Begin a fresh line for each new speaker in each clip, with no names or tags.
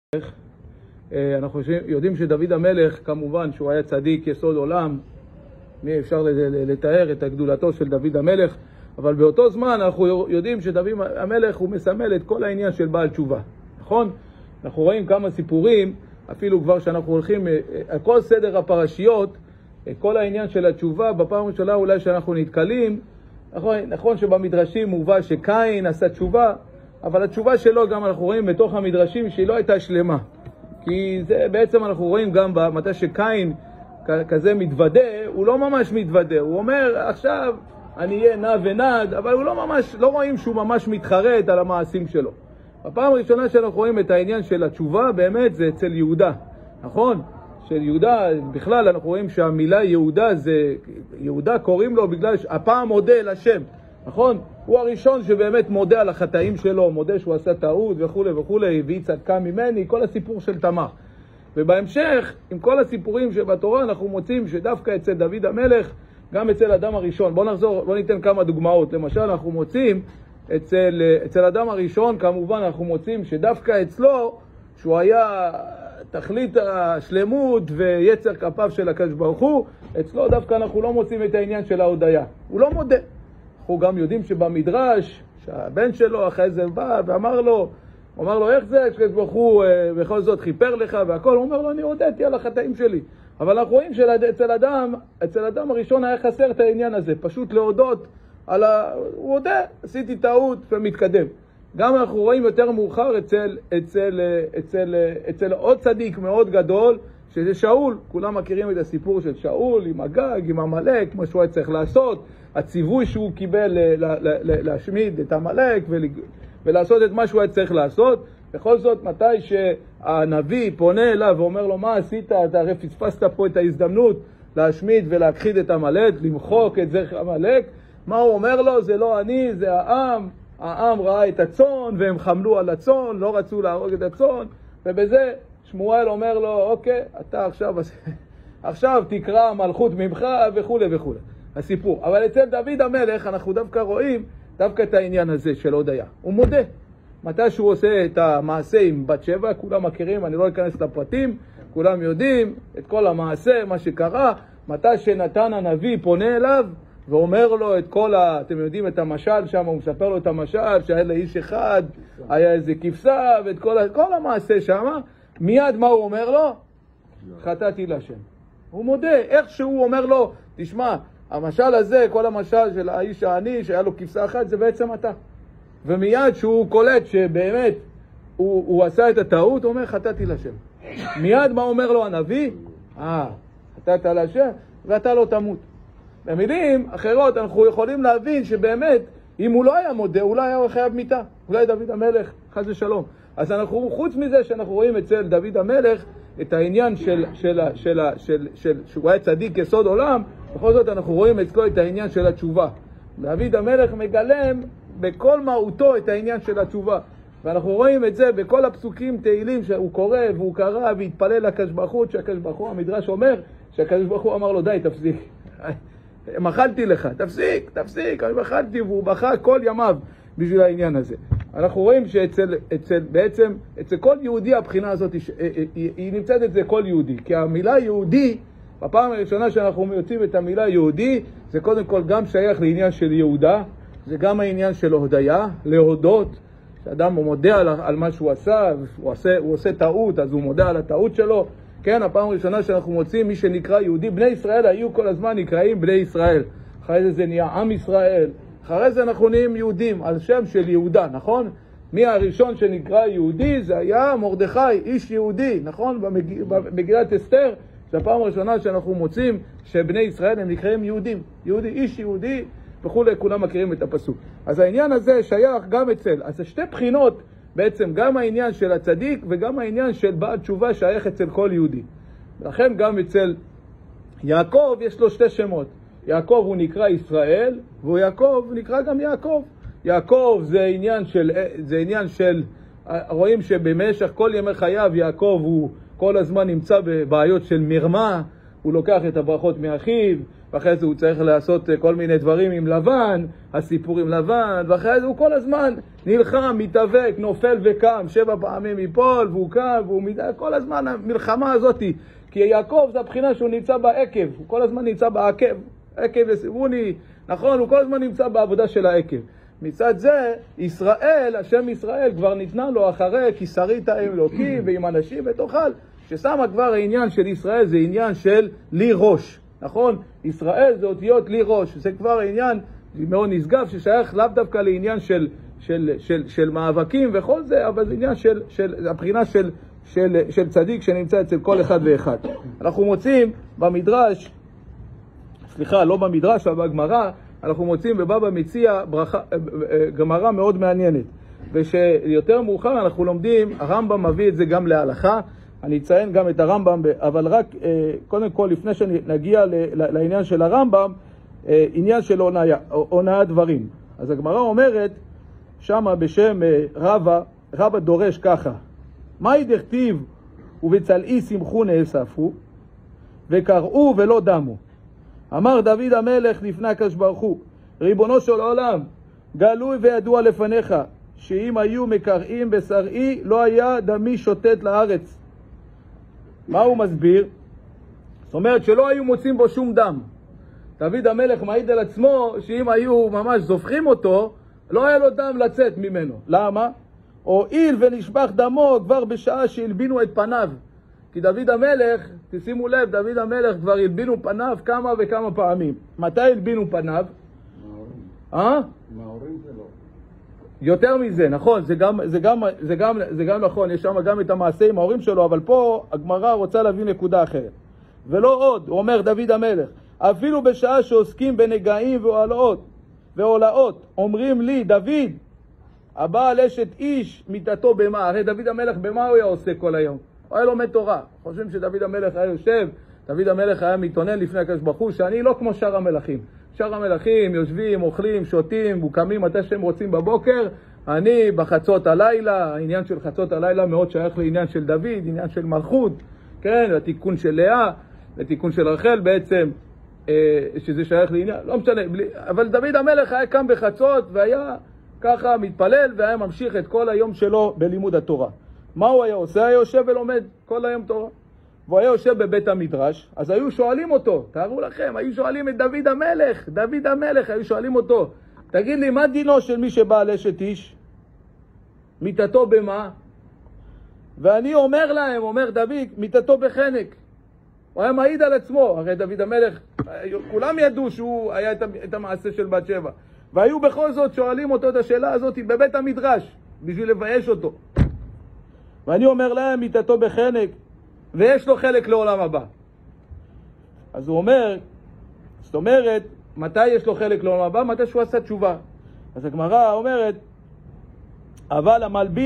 אנחנו יודעים שדוד המלך, כמובן שהוא היה צדיק יסוד עולם, מי אפשר לתאר את הגדולתו של דוד המלך, אבל באותו זמן אנחנו יודעים שדוד המלך הוא מסמל את כל העניין של בעל תשובה, נכון? אנחנו רואים כמה סיפורים, אפילו כבר שאנחנו הולכים, כל סדר הפרשיות, כל העניין של התשובה, בפעם הראשונה אולי שאנחנו נתקלים, נכון שבמדרשים מובא שקין עשה תשובה, אבל התשובה שלו גם אנחנו רואים בתוך המדרשים שהיא לא הייתה שלמה. כי זה בעצם אנחנו רואים גם במתי שקין כזה מתוודה, הוא לא ממש מתוודה, הוא אומר עכשיו אני אהיה נע ונד, אבל הוא לא רואים שהוא ממש מתחרט על המעשים שלו. הפעם הראשונה שאנחנו רואים את העניין של התשובה באמת זה אצל יהודה, נכון? של יהודה, בכלל אנחנו רואים שהמילה יהודה זה, יהודה קוראים לו בגלל הפעם מודה לשם, נכון? הוא הראשון שבאמת מודה על החטאים שלו, מודה שהוא עשה טעות וכו' וכו', והיא צדקה ממני, כל הסיפור של תמר. ובהמשך, עם כל הסיפורים שבתורה אנחנו מוצאים שדווקא אצל דוד המלך, גם אצל אדם הראשון, בוא ניתן כמה דוגמאות. למשל אנחנו מוצאים אצל אדם הראשון, כמובן אנחנו מוצאים שדווקא אצלו, שהוא היה תכלית השלמות ויצר כפיו של הקדוש ברוך הוא, אצלו דווקא אנחנו לא מוצאים את העניין של ההודיה, הוא לא מודה. אנחנו גם יודעים שבמדרש, שהבן שלו אחרי זה בא ואמר לו, איך זה, הקדוש ברוך הוא בכל זאת חיפר לך והכל, הוא אומר לו אני הודיתי על החטאים שלי. אבל אנחנו רואים שאצל אדם הראשון היה חסר את העניין הזה, פשוט להודות הוא הודה, עשיתי טעות ומתקדם. גם אנחנו רואים יותר מאוחר אצל עוד צדיק מאוד גדול, שזה שאול. כולם מכירים את הסיפור של שאול עם הגג, עם המלאק, מה שהוא היה צריך לעשות, הציווי שהוא קיבל להשמיד את המלאק ולעשות את מה שהוא היה צריך לעשות. בכל זאת, מתי שהנביא פונה אליו ואומר לו מה עשית, אתה הרי פספסת פה את ההזדמנות להשמיד ולהכחיד את המלאק, למחוק את זכר המלאק, מה הוא אומר לו? זה לא אני, זה העם. העם ראה את הצאן והם חמלו על הצאן, לא רצו להרוג את הצאן, ובזה שמואל אומר לו אוקיי, אתה עכשיו תקרא מלכות ממך וכו' וכו'. הסיפור. אבל אצל דוד המלך אנחנו דווקא רואים דווקא את העניין הזה של הודיה. הוא מודה. מתי שהוא עושה את המעשה עם בת שבע, כולם מכירים, אני לא אכנס לפרטים, כולם יודעים את כל המעשה, מה שקרה, מתי שנתן הנביא פונה אליו, ואומר לו את כל אתם יודעים את המשל שם, הוא מספר לו את המשל, שהיה לאיש אחד, היה איזה כבשה, ואת כל המעשה שם, מיד מה הוא אומר לו? חטאתי להשם. הוא מודה, איך שהוא אומר לו, תשמע, המשל הזה, כל המשל של האיש העני, שהיה לו כבשה אחת, זה בעצם אתה. ומיד שהוא קולט שבאמת הוא עשה את הטעות, הוא אומר חטאתי להשם. מיד מה אומר לו הנביא? חטאת להשם, ואתה לא תמות. במילים אחרות אנחנו יכולים להבין שבאמת אם הוא לא היה מודה, אולי היה חייב מיתה, אולי דוד המלך חס ושלום. אז אנחנו חוץ מזה שאנחנו רואים אצל דוד המלך את העניין שהוא היה צדיק יסוד עולם, בכל זאת אנחנו רואים אצלו את העניין של התשובה. דוד המלך מגלם בכל מהותו את העניין של התשובה, ואנחנו רואים את זה בכל הפסוקים תהילים שהוא קורא והוא קרא והתפלל לקדוש ברוך הוא, שהקדוש ברוך הוא, המדרש אומר שהקדוש ברוך הוא אמר לו די תפסיק, מחלתי לך, תפסיק, אני מחלתי, והוא בכה כל ימיו בשביל העניין הזה. אנחנו רואים בעצם אצל כל יהודי הבחינה הזאת היא נמצאת אצל כל יהודי, כי המילה יהודי, בפעם הראשונה שאנחנו יוצאים את המילה יהודי, זה קודם כל גם שייך לעניין של יהודה, זה גם העניין של הודיה, להודות, שאדם הוא מודה על מה שהוא עשה, הוא עושה טעות, אז הוא מודה על הטעות שלו. כן, הפעם הראשונה שאנחנו מוצאים מי שנקרא יהודי, בני ישראל היו כל הזמן נקראים בני ישראל. אחרי זה נהיה עם ישראל, אחרי זה אנחנו נהיים יהודים, על שם של יהודה, נכון? מי הראשון שנקרא יהודי? זה היה מרדכי, איש יהודי, נכון? במגילת אסתר, זה הפעם הראשונה שאנחנו מוצאים שבני ישראל הם נקראים יהודים, יהודי, איש יהודי וכו', כולם מכירים את הפסוק. אז העניין הזה שייך גם אצל, אז זה שתי בחינות, בעצם גם העניין של הצדיק וגם העניין של בעל תשובה שייך אצל כל יהודי. לכן גם אצל יעקב יש לו שתי שמות. יעקב הוא נקרא ישראל, והוא יעקב נקרא גם יעקב. יעקב זה עניין של, רואים שבמשך כל ימי חייו יעקב הוא כל הזמן נמצא בבעיות של מרמה, הוא לוקח את הברכות מאחיו, ואחרי זה הוא צריך לעשות כל מיני דברים עם לבן, הסיפור עם לבן, ואחרי זה הוא כל הזמן נלחם, מתאבק, נופל וקם, 7 פעמים ייפול, והוא קם, כל הזמן המלחמה הזאת, כי יעקב זה הבחינה שהוא נמצא בעקב, הוא כל הזמן נמצא בעקב, עקב יסבוני, נכון, הוא כל הזמן נמצא בעבודה של העקב. מצד זה, ישראל, השם ישראל כבר ניתנה לו אחרי כי שרית עם אלוקים ועם אנשים ותאכל, ששמה כבר העניין של ישראל זה עניין של לי ראש, נכון? ישראל זה אותיות לי ראש, זה כבר העניין מאוד נשגב ששייך לאו דווקא לעניין של מאבקים וכל זה, אבל זה עניין של הבחינה של צדיק שנמצא אצל כל אחד ואחד. אנחנו מוצאים במדרש, סליחה, לא במדרש, אבל בגמרא, אנחנו מוצאים בבבא מציעא גמרא מאוד מעניינת, ושיותר מאוחר אנחנו לומדים, הרמב"ם מביא את זה גם להלכה, אני אציין גם את הרמב"ם, אבל רק קודם כל לפני שנגיע לעניין של הרמב"ם, עניין של הונאת דברים. אז הגמרא אומרת, שמה בשם רבא דורש ככה, מהי דכתיב ובצלעי שמחו נאספו וקראו ולא דמו. אמר דוד המלך לפני הקדוש ברוך הוא, ריבונו של עולם, גלוי וידוע לפניך, שאם היו מקראים בשראי, לא היה דמי שוטט לארץ. מה הוא מסביר? זאת אומרת שלא היו מוצאים בו שום דם. דוד המלך מעיד על עצמו, שאם היו ממש זופחים אותו, לא היה לו דם לצאת ממנו. למה? הואיל ונשפך דמו כבר בשעה שהלבינו את פניו. כי דוד המלך, תשימו לב, דוד המלך כבר הלבינו פניו כמה וכמה פעמים. מתי הלבינו פניו?
מההורים שלו. יותר
מזה, נכון, זה גם נכון, יש שם גם את המעשה עם ההורים שלו, אבל פה הגמרא רוצה להביא נקודה אחרת. ולא עוד, הוא אומר דוד המלך, אפילו בשעה שעוסקים בנגעים ועולאות, אומרים לי, דוד, הבעל אשת איש מיתתו במה? הרי דוד המלך במה הוא היה עושה כל היום? הוא היה לומד תורה. חושבים שדוד המלך היה יושב, דוד המלך היה מתאונן לפני הקדוש ברוך הוא, שאני לא כמו שאר המלכים. שאר המלכים יושבים, אוכלים, שותים, וקמים מתי שהם רוצים בבוקר. אני בחצות הלילה, העניין של חצות הלילה מאוד שייך לעניין של דוד, עניין של מלכות, כן, לתיקון של לאה, לתיקון של רחל בעצם, שזה שייך לעניין, לא משנה, אבל דוד המלך היה קם בחצות והיה ככה מתפלל והיה ממשיך את כל היום שלו בלימוד התורה. מה הוא היה עושה? היה יושב ולומד כל היום תורה. והוא היה יושב בבית המדרש, אז היו שואלים אותו, תארו לכם, היו שואלים את דוד המלך, היו שואלים אותו, תגיד לי, מה דינו של מי שבעל אשת איש? מיתתו במה? ואני אומר להם, אומר דוד, מיתתו בחנק. הוא היה מעיד על עצמו, הרי דוד המלך, כולם ידעו שהוא היה את המעשה של בת שבע. והיו בכל זאת שואלים אותו את השאלה הזאת בבית המדרש, בשביל לבייש אותו. ואני אומר להם, מיתתו בחנק, ויש לו חלק לעולם הבא. אז הוא אומר, זאת אומרת, מתי יש לו חלק לעולם הבא? מתי שהוא עשה תשובה. אז הגמרא אומרת, אבל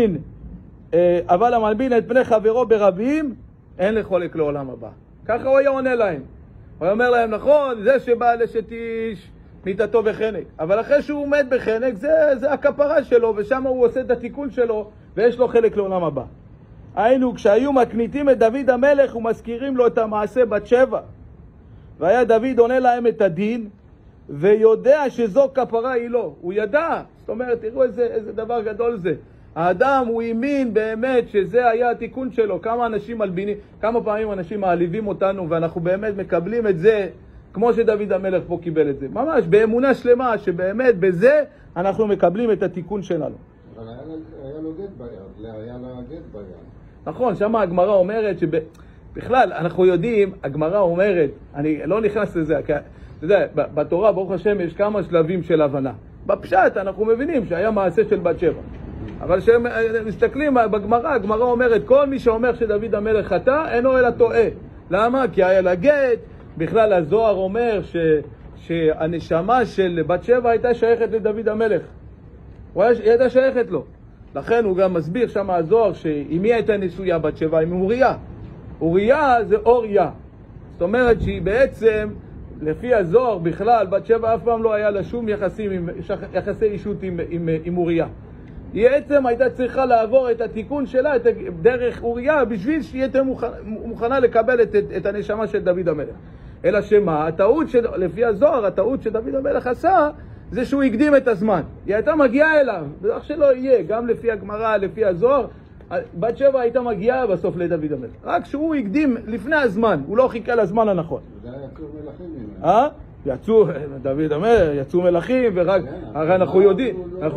המלבין את פני חברו ברבים, אין לו חלק לעולם הבא. ככה הוא היה עונה להם. הוא היה אומר להם, נכון, זה שבא לאשת איש מיתתו בחנק. אבל אחרי שהוא עומד בחנק, זה הכפרה שלו, ושם הוא עושה את התיקון שלו, ויש לו חלק לעולם הבא. היינו, כשהיו מקניטים את דוד המלך ומזכירים לו את המעשה בת שבע, והיה דוד עונה להם את הדין, ויודע שזו כפרה היא לא. הוא ידע. זאת אומרת, תראו איזה דבר גדול זה. האדם הוא האמין באמת שזה היה התיקון שלו. כמה פעמים אנשים מעליבים אותנו, ואנחנו באמת מקבלים את זה, כמו שדוד המלך פה קיבל את זה. ממש, באמונה שלמה, שבאמת בזה אנחנו מקבלים את התיקון שלנו.
אבל היה לו גט ביד, היה לו גט ביד.
נכון, שם הגמרא אומרת בכלל, אנחנו יודעים, הגמרא אומרת, אני לא נכנס לזה, כי, אתה יודע, בתורה, ברוך השם, יש כמה שלבים של הבנה. בפשט, אנחנו מבינים שהיה מעשה של בת שבע. אבל כשהם מסתכלים בגמרא, הגמרא אומרת, כל מי שאומר שדוד המלך חטא, אינו אלא טועה. למה? כי היה לה גט, בכלל הזוהר אומר שהנשמה של בת שבע הייתה שייכת לדוד המלך. היא הייתה שייכת לו. לכן הוא גם מסביר שם הזוהר שעם מי הייתה נשויה בת שבע? עם אוריה. אוריה זה אוריה. זאת אומרת שהיא בעצם, לפי הזוהר בכלל, בת שבע אף פעם לא היה לה שום יחסי אישות עם אוריה. היא עצם הייתה צריכה לעבור את התיקון שלה, את דרך אוריה, בשביל שהיא הייתה מוכנה לקבל את הנשמה של דוד המלך. אלא שמה, הטעות לפי הזוהר, הטעות שדוד המלך עשה, זה שהוא הקדים את הזמן. היא הייתה מגיעה אליו, ואיך שלא יהיה, גם לפי הגמרא, לפי הזוהר, בת שבע הייתה מגיעה בסוף לדוד המלך. רק שהוא הקדים לפני הזמן, הוא לא חיכה לזמן הנכון.
זה היה יצאו מלכים.
יצאו, דוד המלך, יצאו מלכים, ורק, הרי אנחנו יודעים,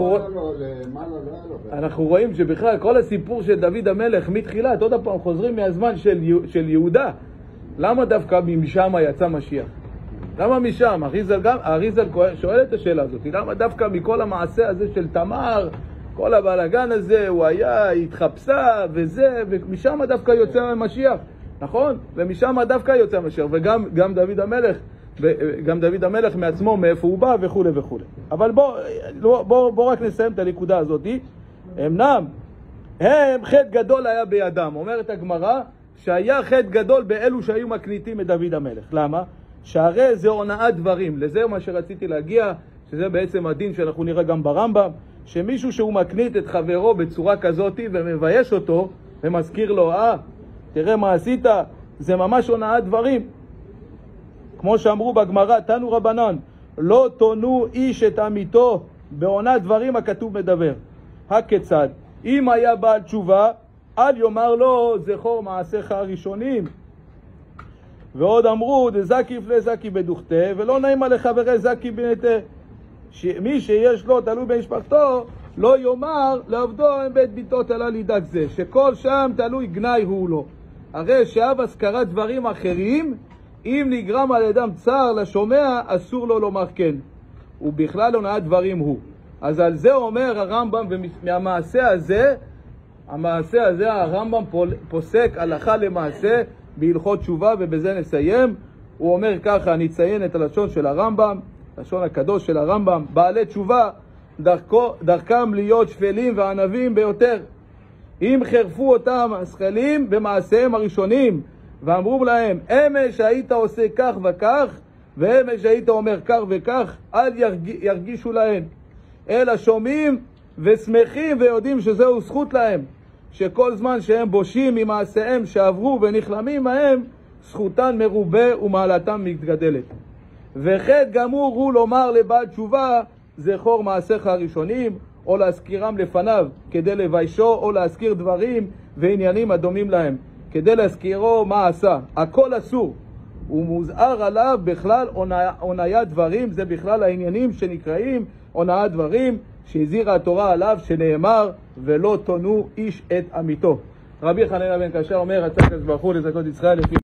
אנחנו רואים שבכלל כל הסיפור של דוד המלך מתחילת, עוד הפעם חוזרים מהזמן של יהודה. למה דווקא משם יצא משיח? למה משם? אריזל שואל את השאלה הזאת, למה דווקא מכל המעשה הזה של תמר, כל הבלגן הזה, הוא היה, התחפשה וזה, ומשם דווקא יוצא משיח, נכון? ומשם דווקא יוצא משיח, וגם דוד המלך מעצמו, מאיפה הוא בא וכו' וכו'. אבל בוא רק נסיים את הנקודה הזאת. אמנם, חטא גדול היה בידם. אומרת הגמרא, שהיה חטא גדול באלו שהיו מקניטים את דוד המלך. למה? שהרי זה הונאת דברים. לזה מה שרציתי להגיע, שזה בעצם הדין שאנחנו נראה גם ברמב"ם, שמישהו שהוא מקנית את חברו בצורה כזאת ומבייש אותו, ומזכיר לו, תראה מה עשית, זה ממש הונאת דברים. כמו שאמרו בגמרא, תנו רבנן, לא תונו איש את עמיתו בעונת דברים הכתוב מדבר. הכיצד? אם היה בעל תשובה, אל יאמר לו זכור מעשיך הראשונים. ועוד אמרו, דזקי פלי זקי בדוכתה, ולא נעים לחברי זקי בנתה. מי שיש לו תלוי במשפחתו, לא יאמר לעבדו עם בית ביתו תלה לידק זה, שכל שם תלוי גנאי הוא לו. הרי שאב הזכרת דברים אחרים, אם נגרם על ידם צער לשומע, אסור לו לומר כן. ובכלל הונאת דברים הוא. אז על זה אומר הרמב"ם, ומהמעשה הזה, הרמב"ם פוסק הלכה למעשה בהלכות תשובה, ובזה נסיים. הוא אומר ככה, אני אציין את הלשון של הרמב"ם, לשון הקדוש של הרמב"ם, בעלי תשובה, דרכם להיות שפלים וענבים ביותר. אם חרפו אותם השכלים במעשיהם הראשונים, ואמרו להם, אמש היית עושה כך וכך, ואמש היית אומר כך וכך, אל ירגישו להם. אלא שומעים ושמחים ויודעים שזהו זכות להם, שכל זמן שהם בושים ממעשיהם שעברו ונחלמים מהם, זכותן מרובה ומעלתם מתגדלת. וחטא גמור הוא לומר לבעל תשובה, זכור מעשיך הראשונים, או להזכירם לפניו כדי לביישו, או להזכיר דברים ועניינים הדומים להם, כדי להזכירו מה עשה. הכל אסור. הוא מוזהר עליו בכלל הוניית דברים, זה בכלל העניינים שנקראים הונאת דברים, שהזהירה התורה עליו, שנאמר, ולא תונו איש את עמיתו. רבי חנינא בן קשיא אומר, רצה הקדוש ברוך הוא לזכות ישראל לפי